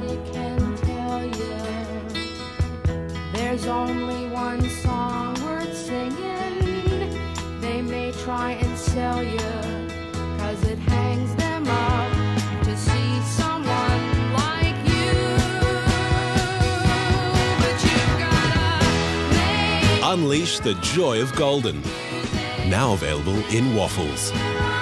nobody can tell you. There's only one song worth singing. They may try and sell you, 'cause it hangs them up to see someone like you. But you've gotta make Unleash the joy of golden. Now available in waffles.